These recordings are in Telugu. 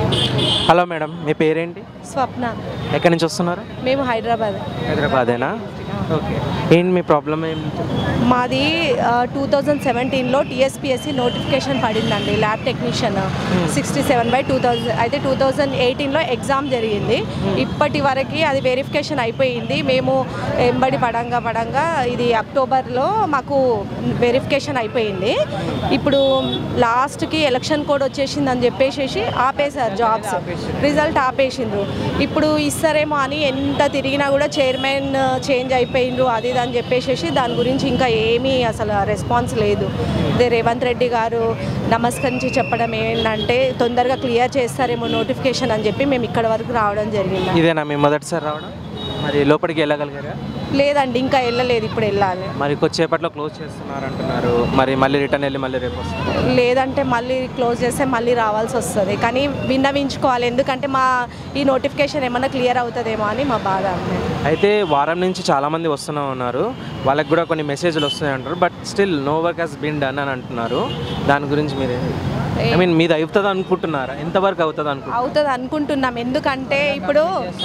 హలో మేడం, మీ పేరేంటి? స్వప్న. ఎక్కడి నుంచి వస్తున్నారు? మేము హైదరాబాదేనా? ఓకే. ఏంటి మీ ప్రాబ్లం ఏంటి? మాది 2017లో టీఎస్పీఎస్సీ నోటిఫికేషన్ పడిందండి, ల్యాబ్ టెక్నీషియన్ 67/2000. అయితే 2018లో ఎగ్జామ్ జరిగింది. ఇప్పటి వరకు అది వెరిఫికేషన్ అయిపోయింది. మేము ఎంబడి పడంగా ఇది అక్టోబర్లో మాకు వెరిఫికేషన్ అయిపోయింది. ఇప్పుడు లాస్ట్కి ఎలక్షన్ కోడ్ వచ్చేసిందని చెప్పేసి ఆపేశారు, జాబ్స్ రిజల్ట్ ఆపేసిండ్రు. ఇప్పుడు ఇస్తారేమో అని ఎంత తిరిగినా కూడా చైర్మన్ చేంజ్ అయిపోయిండ్రు, అది ఇది అని చెప్పేసి దాని గురించి ఇంకా ఏమీ అసలు రెస్పాన్స్ లేదు. అదే రేవంత్ రెడ్డి గారు నమస్కరించి చెప్పడం ఏంటంటే తొందరగా క్లియర్ చేస్తారేమో నోటిఫికేషన్ అని చెప్పి మేము ఇక్కడ వరకు రావడం జరిగింది. ఇదేనా మీ మొదటిసారి రావడం? మరి లోపలికి వెళ్ళగలిగారా? లేదండి, ఇంకా వెళ్ళలేదు, ఇప్పుడు వెళ్ళాలి. మరి కొద్దిసేపట్లో క్లోజ్ చేస్తున్నారు అంటున్నారు. మరి మళ్ళీ రిటర్న్ వెళ్ళి మళ్ళీ రేపు వస్తారు? లేదంటే మళ్ళీ క్లోజ్ చేస్తే మళ్ళీ రావాల్సి వస్తుంది. కానీ విన్నవించుకోవాలి, ఎందుకంటే మా ఈ నోటిఫికేషన్ ఏమన్నా క్లియర్ అవుతుందేమో అని మా బాధ. అయితే వారం నుంచి చాలామంది వస్తూనే ఉన్నారు, వాళ్ళకి కూడా కొన్ని మెసేజ్లు వస్తున్నాయి అంటారు. But still no work has been done అని అంటున్నారు. దాని గురించి మీరు మీది అవుతుంది అనుకుంటున్నారా? ఎంతవరకు అవుతుంది అవుతుంది అనుకుంటున్నాం. ఎందుకంటే ఇప్పుడు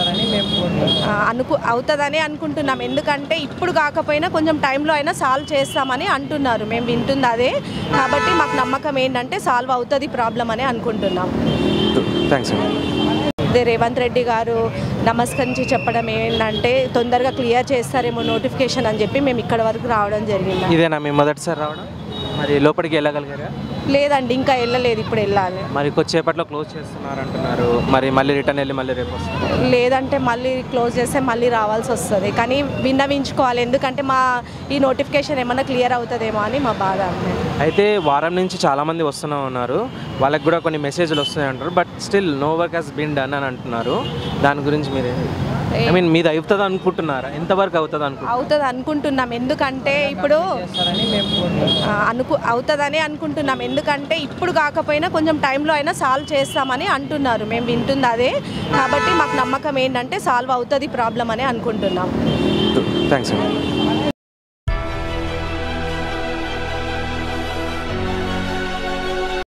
అవుతుందని అనుకుంటున్నాం. ఎందుకంటే ఇప్పుడు కాకపోయినా కొంచెం టైంలో అయినా సాల్వ్ చేస్తామని అంటున్నారు. మేము వింటుంది అదే, కాబట్టి మాకు నమ్మకం ఏంటంటే సాల్వ్ అవుతుంది ప్రాబ్లం అని అనుకుంటున్నాం. థ్యాంక్స్. అదే రేవంత్ రెడ్డి గారు నమస్కరించి చెప్పడం ఏంటంటే తొందరగా క్లియర్ చేస్తారేమో నోటిఫికేషన్ అని చెప్పి మేము ఇక్కడ వరకు రావడం జరిగింది. ఇదేనా మీ మొదటిసారి రావడం? మరి లోపలికి వెళ్ళగలిగారా? లేదండి, ఇంకా వెళ్ళలేదు, ఇప్పుడు వెళ్ళాలి. మరి కొద్దిసేపట్లో క్లోజ్ చేస్తున్నారు అంటున్నారు. మరి మళ్ళీ రిటర్న్ వెళ్ళి మళ్ళీ రేపు వస్తారు? లేదంటే మళ్ళీ క్లోజ్ చేస్తే మళ్ళీ రావాల్సి వస్తుంది. కానీ విన్నవించుకోవాలి, ఎందుకంటే మా ఈ నోటిఫికేషన్ ఏమన్నా క్లియర్ అవుతుందేమో అని మా బాధ. అయితే వారం నుంచి చాలామంది వస్తూనే ఉన్నారు, వాళ్ళకి కూడా కొన్ని మెసేజ్లు వస్తున్నాయి అంటారు. But still no work has been done అని అంటున్నారు. దాని గురించి మీరు మీది అవుతుంది అనుకుంటున్నారా? ఎంతవరకు అవుతుంది అవుతుంది అనుకుంటున్నాం. ఎందుకంటే ఇప్పుడు అవుతుందని అనుకుంటున్నాం. ఎందుకంటే ఇప్పుడు కాకపోయినా కొంచెం టైంలో అయినా సాల్వ్ చేస్తామని అంటున్నారు. మేము వింటుంది అదే, కాబట్టి మాకు నమ్మకం ఏంటంటే సాల్వ్ అవుతుంది ప్రాబ్లం అని అనుకుంటున్నాం. థ్యాంక్స్.